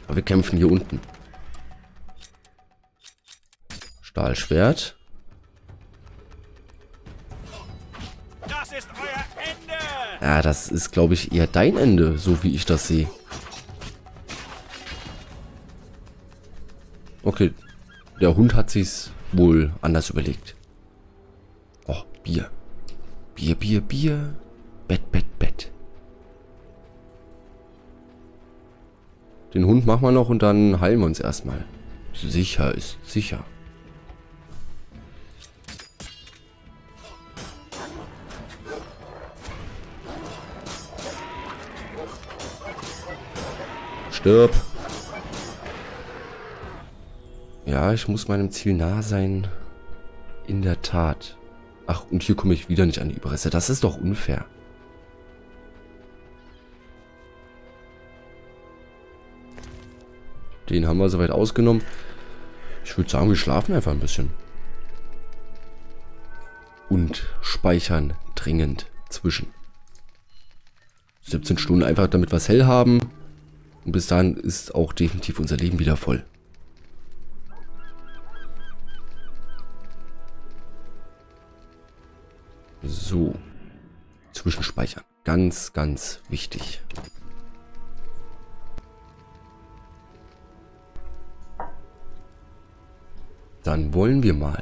Aber wir kämpfen hier unten. Stahlschwert. Das ist euer Ende! Ja, das ist, glaube ich, eher dein Ende, so wie ich das sehe. Okay, der Hund hat sich's wohl anders überlegt. Oh, Bier. Bier, Bier, Bier. Bett, Bett, Bett. Den Hund machen wir noch und dann heilen wir uns erstmal. Sicher ist sicher. Stirb. Ja, ich muss meinem Ziel nah sein. In der Tat. Ach, und hier komme ich wieder nicht an die Überreste. Das ist doch unfair. Den haben wir soweit ausgenommen. Ich würde sagen, wir schlafen einfach ein bisschen. Und speichern dringend zwischen. 17 Stunden einfach, damit wir es hell haben. Und bis dahin ist auch definitiv unser Leben wieder voll. So. Zwischenspeichern. Ganz, ganz wichtig. Dann wollen wir mal.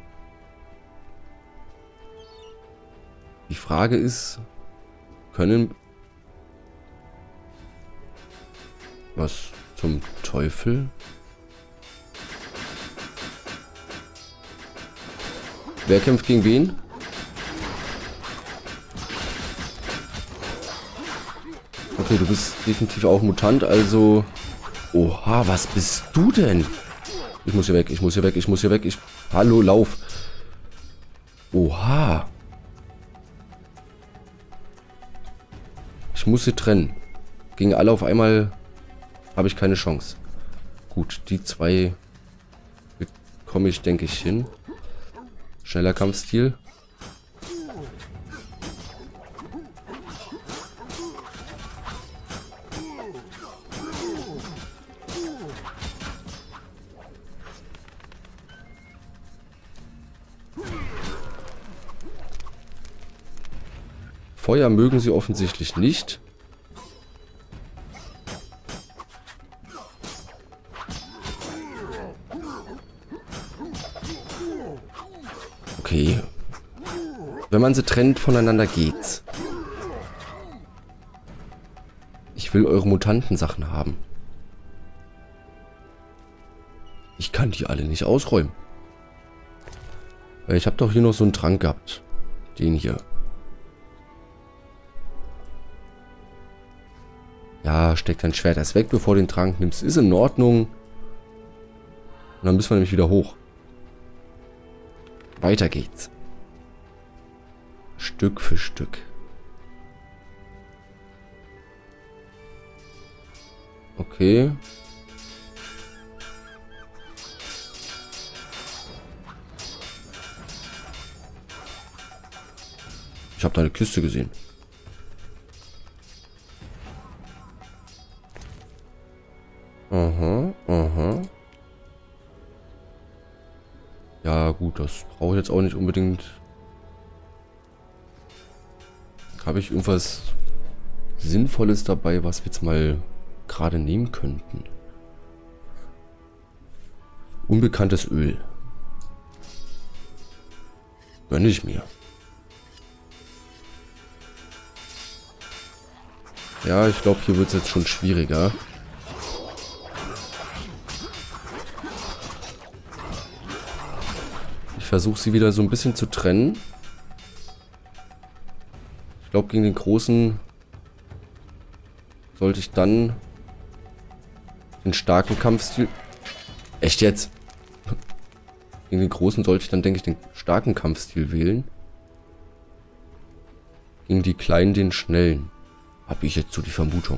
Die Frage ist, können... Was zum Teufel? Wer kämpft gegen wen? Okay, du bist definitiv auch Mutant, also... Oha, was bist du denn? Ich muss hier weg, ich muss hier weg, ich muss hier weg. Hallo, lauf. Oha. Ich muss sie trennen. Gegen alle auf einmal habe ich keine Chance. Gut, die zwei bekomme ich, denke ich, hin. Schneller Kampfstil. Feuer mögen sie offensichtlich nicht. Okay. Wenn man sie trennt voneinander geht's. Ich will eure Mutantensachen haben. Ich kann die alle nicht ausräumen. Weil ich habe doch hier noch so einen Trank gehabt. Den hier. Ja, steck dein Schwert erst weg, bevor du den Trank nimmst. Ist in Ordnung. Und dann müssen wir nämlich wieder hoch. Weiter geht's. Stück für Stück. Okay. Ich habe da eine Kiste gesehen. Aha, aha. Ja gut, das brauche ich jetzt auch nicht unbedingt. Habe ich irgendwas Sinnvolles dabei, was wir jetzt mal gerade nehmen könnten? Unbekanntes Öl. Gönne ich mir. Ja, ich glaube, hier wird es jetzt schon schwieriger. Ich versuche sie wieder so ein bisschen zu trennen. Ich glaube, gegen den Großen sollte ich dann den starken Kampfstil... Echt jetzt? Gegen den Großen sollte ich dann, denke ich, den starken Kampfstil wählen. Gegen die Kleinen den schnellen. Habe ich jetzt so die Vermutung.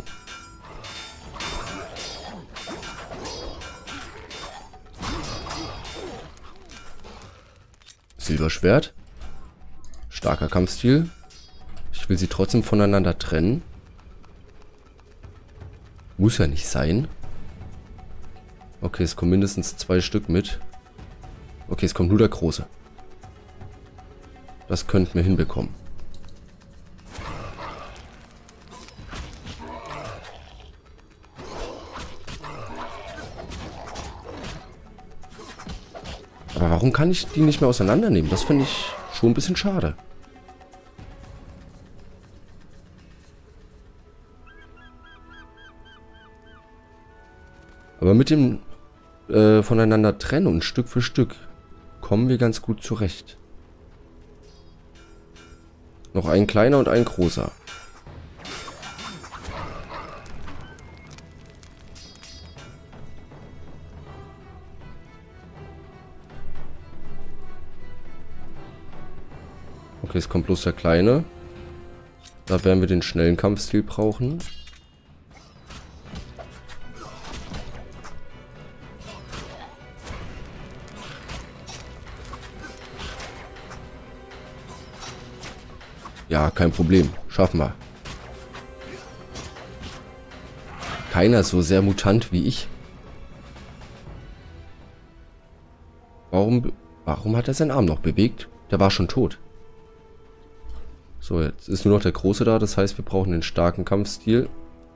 Silberschwert. Starker Kampfstil. Ich will sie trotzdem voneinander trennen. Muss ja nicht sein. Okay, es kommen mindestens 2 Stück mit. Okay, es kommt nur der Große. Das könnten wir hinbekommen. Aber warum kann ich die nicht mehr auseinandernehmen? Das finde ich schon ein bisschen schade. Aber mit dem voneinander trennen und Stück für Stück kommen wir ganz gut zurecht. Noch ein kleiner und ein großer. Okay, es kommt bloß der Kleine. Da werden wir den schnellen Kampfstil brauchen. Ja, kein Problem. Schaffen wir. Keiner ist so sehr mutant wie ich. Warum hat er seinen Arm noch bewegt? Der war schon tot. So, jetzt ist nur noch der Große da. Das heißt, wir brauchen den starken Kampfstil.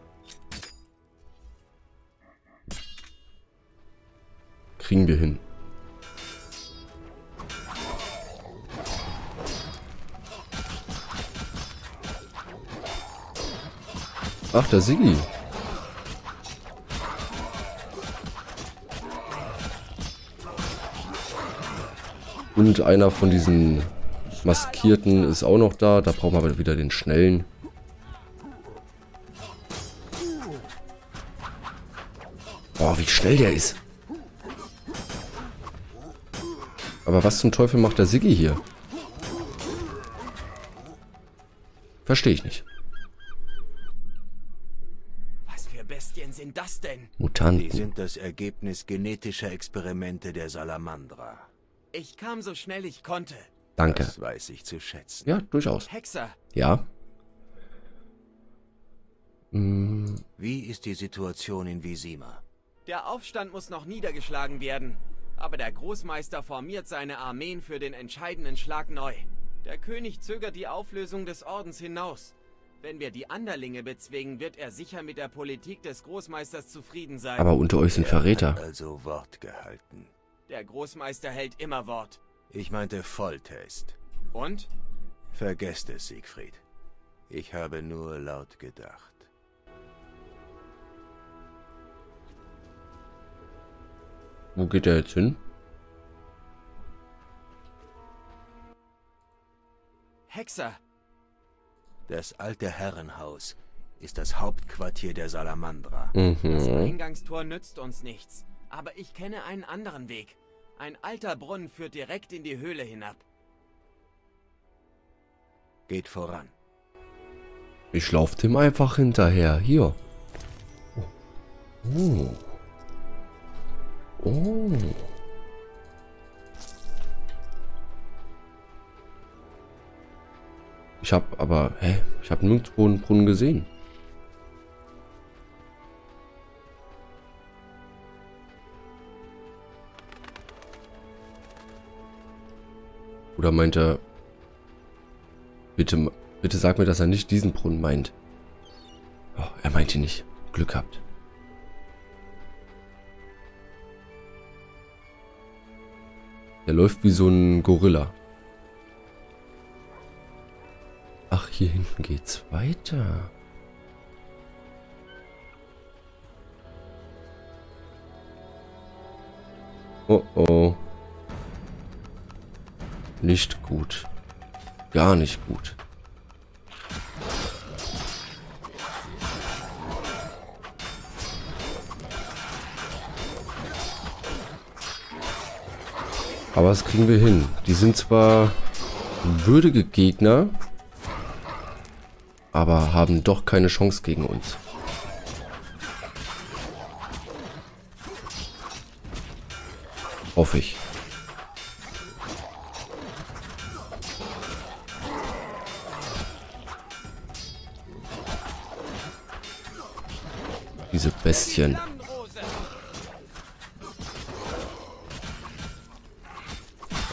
Kriegen wir hin. Ach, der Siggi. Und einer von diesen Maskierten ist auch noch da. Da brauchen wir aber wieder den schnellen. Boah, wie schnell der ist. Aber was zum Teufel macht der Siggi hier? Verstehe ich nicht. Was für Bestien sind das denn? Mutanten. Die sind das Ergebnis genetischer Experimente der Salamandra. Ich kam so schnell ich konnte. Danke. Das weiß ich zu schätzen. Ja, durchaus. Hexer, Ja. Wie ist die Situation in Vizima? der Aufstand muss noch niedergeschlagen werden. Aber der Großmeister formiert seine Armeen für den entscheidenden Schlag neu. Der König zögert die Auflösung des Ordens hinaus. Wenn wir die Anderlinge bezwingen, wird er sicher mit der Politik des Großmeisters zufrieden sein. Aber unter euch sind Verräter. Hat also Wort gehalten. Der Großmeister hält immer Wort. Ich meinte Volltest. Und? Vergesst es, Siegfried. Ich habe nur laut gedacht. Wo geht der jetzt hin? Hexer, Das alte Herrenhaus ist das Hauptquartier der Salamandra. das Mhm. Eingangstor nützt uns nichts. Aber ich kenne einen anderen Weg. Ein alter Brunnen führt direkt in die Höhle hinab. Geht voran. Ich laufe dem einfach hinterher. Hier. Oh. Oh. Ich habe aber... Hä? Ich habe nirgendwo einen Brunnen gesehen. Oder meint er... Bitte sag mir, dass er nicht diesen Brunnen meint. Oh, er meint ihn nicht. Glück gehabt. Der läuft wie so ein Gorilla. Ach, hier hinten geht's weiter. Oh oh. Nicht gut. Gar nicht gut. Aber das kriegen wir hin. Die sind zwar würdige Gegner, aber haben doch keine Chance gegen uns. Hoffe ich. Diese Bestien. Landrose!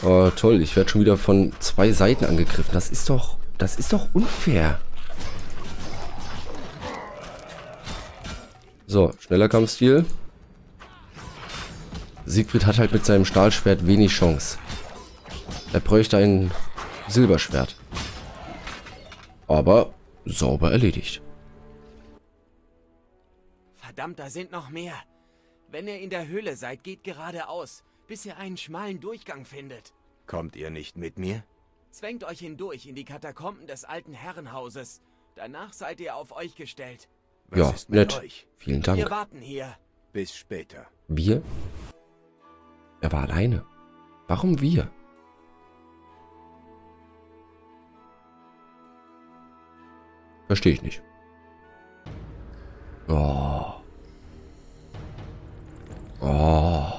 Oh, toll. Ich werde schon wieder von 2 Seiten angegriffen. Das ist doch unfair. So, schneller Kampfstil. Siegfried hat halt mit seinem Stahlschwert wenig Chance. Er bräuchte ein Silberschwert. Aber sauber erledigt. Verdammt, da sind noch mehr. Wenn ihr in der Höhle seid, geht geradeaus, bis ihr einen schmalen Durchgang findet. Kommt ihr nicht mit mir? Zwängt euch hindurch in die Katakomben des alten Herrenhauses. Danach seid ihr auf euch gestellt. Was Ja, ist mit nett. euch? Vielen Wir Dank. warten hier. Bis später. Wir? Er war alleine. Warum wir? Verstehe ich nicht. Oh. Oh.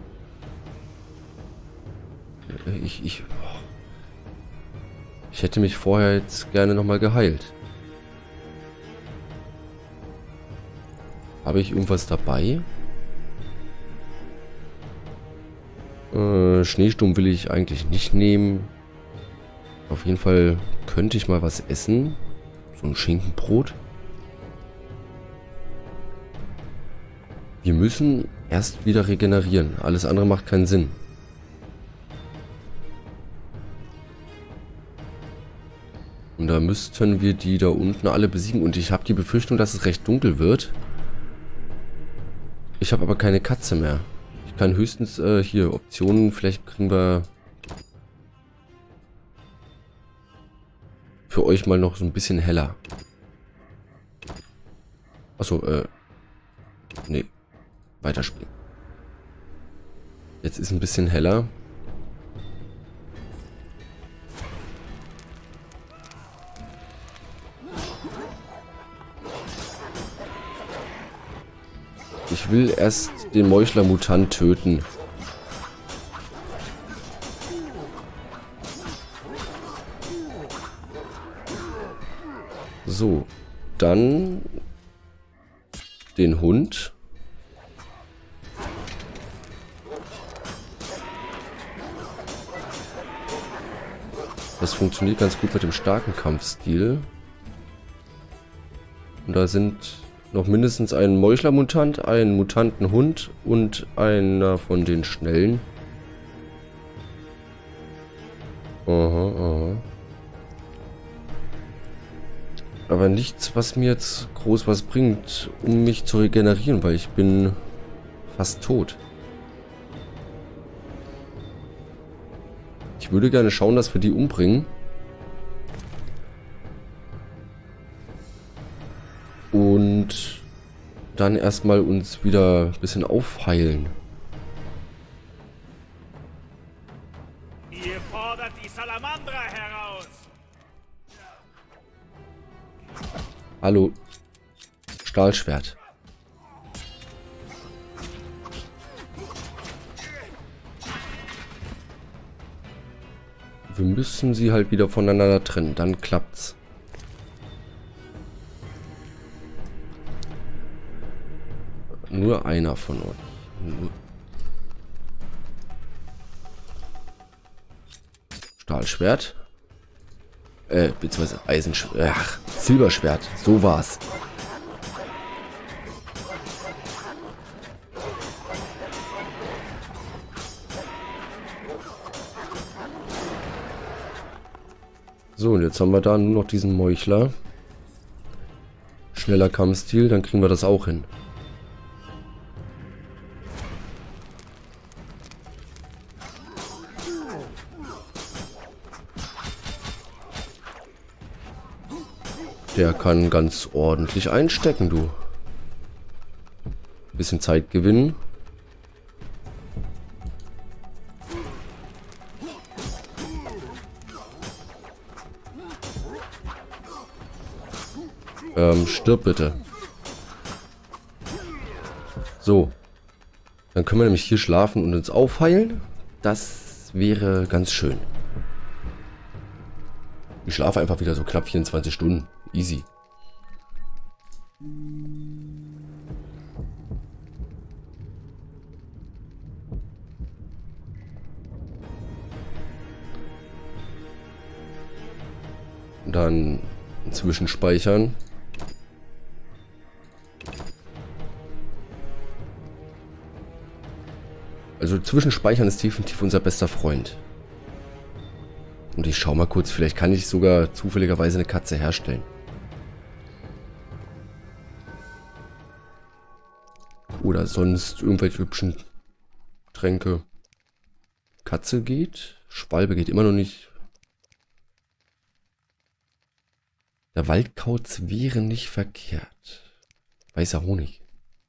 Ich hätte mich vorher jetzt gerne nochmal geheilt. Habe ich irgendwas dabei? Schneesturm will ich eigentlich nicht nehmen. Auf jeden Fall könnte ich mal was essen. So ein Schinkenbrot. Wir müssen erst wieder regenerieren. Alles andere macht keinen Sinn. Und da müssten wir die da unten alle besiegen. Und ich habe die Befürchtung, dass es recht dunkel wird. Ich habe aber keine Katze mehr. Ich kann höchstens hier Optionen. Vielleicht kriegen wir für euch mal noch so ein bisschen heller. Achso, nee. Weiterspielen. Jetzt ist ein bisschen heller. Ich will erst den Meuchler-Mutant töten. So, dann den Hund. Das funktioniert ganz gut mit dem starken Kampfstil. Und da sind noch mindestens ein Meuchler-Mutant, ein Mutantenhund und einer von den Schnellen. Aha, aha. Aber nichts, was mir jetzt groß was bringt, um mich zu regenerieren, weil ich bin fast tot. Ich würde gerne schauen, dass wir die umbringen. Und dann erstmal uns wieder ein bisschen aufheilen. Ihr fordert die Salamandra heraus. Hallo. Stahlschwert. Wir müssen sie halt wieder voneinander trennen. Dann klappt's. Nur einer von euch. Stahlschwert. Beziehungsweise Eisenschwert. Ach, Silberschwert. So war's. So, und jetzt haben wir da nur noch diesen Meuchler. Schneller Kampfstil, dann kriegen wir das auch hin. Der kann ganz ordentlich einstecken, du. Bisschen Zeit gewinnen. Stirb bitte. So. Dann können wir nämlich hier schlafen und uns aufheilen. Das wäre ganz schön. Ich schlafe einfach wieder so knapp 24 Stunden. Easy. Dann zwischenspeichern. Also zwischenspeichern ist definitiv unser bester Freund. Und ich schau mal kurz, vielleicht kann ich sogar zufälligerweise eine Katze herstellen. Oder sonst irgendwelche hübschen Tränke. Katze geht. Schwalbe geht immer noch nicht. Der Waldkauz wäre nicht verkehrt. Weißer Honig.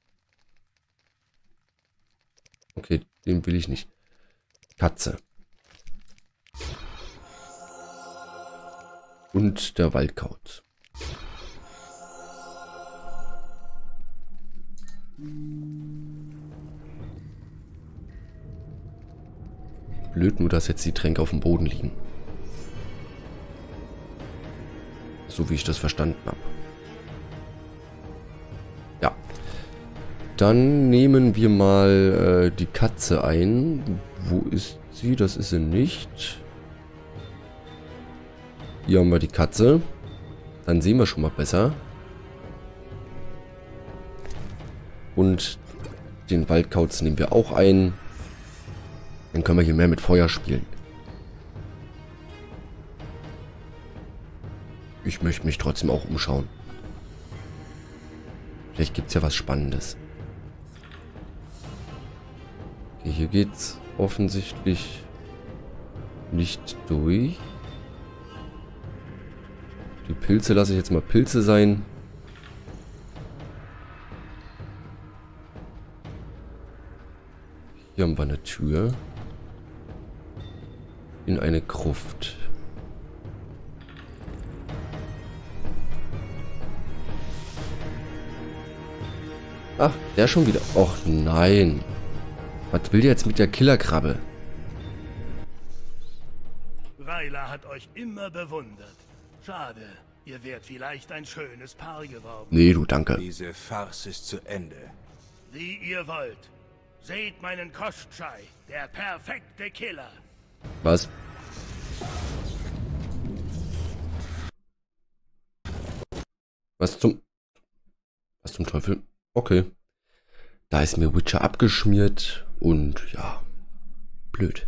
Okay, den will ich nicht. Katze. Und der Waldkauz. Blöd nur, dass jetzt die Tränke auf dem Boden liegen. So wie ich das verstanden habe. Ja. Dann nehmen wir mal die Katze ein. Wo ist sie? Das ist sie nicht. Hier haben wir die Katze. Dann sehen wir schon mal besser. Und den Waldkauz nehmen wir auch ein. Dann können wir hier mehr mit Feuer spielen. Ich möchte mich trotzdem auch umschauen. Vielleicht gibt es ja was Spannendes. Okay, hier geht's offensichtlich nicht durch. Die Pilze lasse ich jetzt mal Pilze sein. Hier haben wir eine Tür. In eine Gruft. Ach, der schon wieder. Och nein. Was will der jetzt mit der Killerkrabbe? Rayla hat euch immer bewundert. Schade, ihr wärt vielleicht ein schönes Paar geworden. Nee, du, danke. Diese Farce ist zu Ende. Wie ihr wollt. Seht meinen Koschei, der perfekte Killer. Was? Was zum Teufel? Okay. Da ist mir Witcher abgeschmiert und ja, blöd.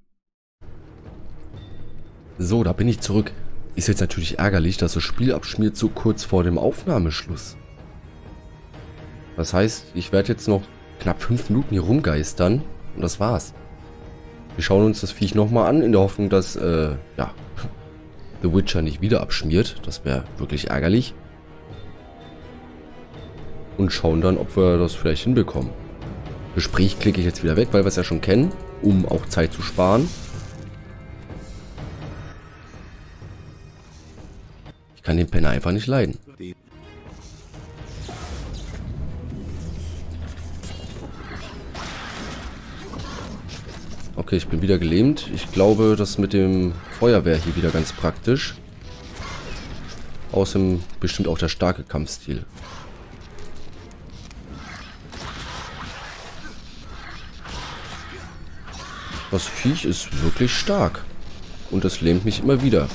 So, da bin ich zurück. Ist jetzt natürlich ärgerlich, dass das Spiel abschmiert so kurz vor dem Aufnahmeschluss. Das heißt, ich werde jetzt noch knapp 5 Minuten hier rumgeistern und das war's. Wir schauen uns das Viech nochmal an, in der Hoffnung, dass, ja, The Witcher nicht wieder abschmiert. Das wäre wirklich ärgerlich. Und schauen dann, ob wir das vielleicht hinbekommen. Gespräch klicke ich jetzt wieder weg, weil wir es ja schon kennen, um auch Zeit zu sparen. Ich kann den Penner einfach nicht leiden. Okay, ich bin wieder gelähmt. Ich glaube, das mit dem Feuerwehr hier wieder ganz praktisch. Außerdem bestimmt auch der starke Kampfstil. Das Viech ist wirklich stark. Und das lähmt mich immer wieder.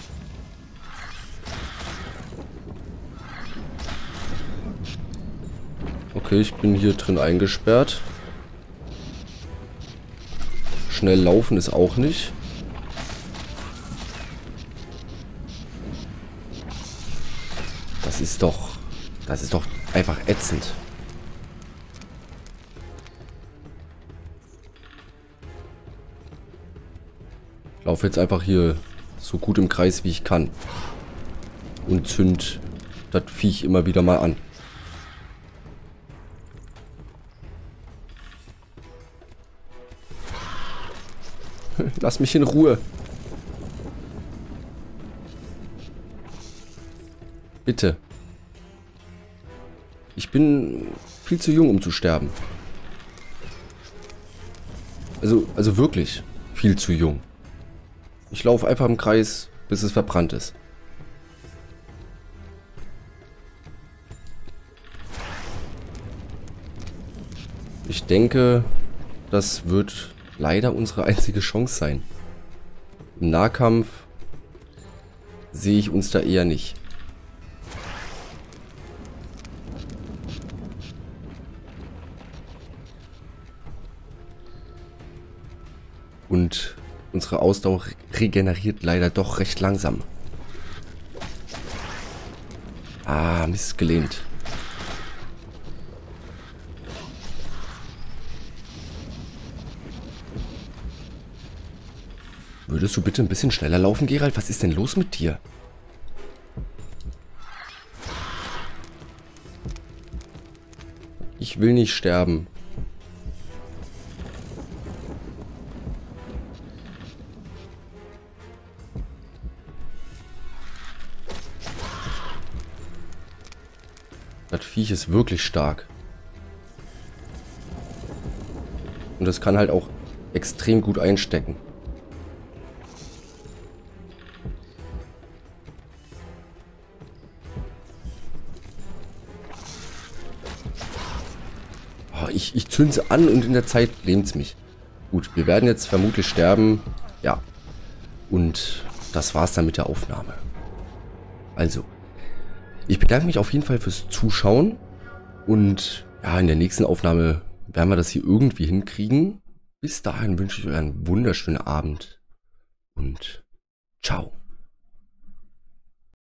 Okay, ich bin hier drin eingesperrt. Schnell laufen ist auch nicht. Das ist doch einfach ätzend. Ich laufe jetzt einfach hier so gut im Kreis wie ich kann. Und zünd das Viech immer wieder mal an. Lass mich in Ruhe. Bitte. Ich bin viel zu jung, um zu sterben. Also wirklich viel zu jung. Ich laufe einfach im Kreis, bis es verbrannt ist. Ich denke, das wird leider unsere einzige Chance sein. Im Nahkampf sehe ich uns da eher nicht. Und unsere Ausdauer regeneriert leider doch recht langsam. Ah, Mist, gelehnt. Würdest du bitte ein bisschen schneller laufen, Geralt? Was ist denn los mit dir? Ich will nicht sterben. Das Viech ist wirklich stark. Und das kann halt auch extrem gut einstecken. Oh, ich zünde an und in der Zeit lähmt es mich. Gut, wir werden jetzt vermutlich sterben. Ja. Und das war's dann mit der Aufnahme. Also, ich bedanke mich auf jeden Fall fürs Zuschauen. Und ja, in der nächsten Aufnahme werden wir das hier irgendwie hinkriegen. Bis dahin wünsche ich euch einen wunderschönen Abend. Und ciao.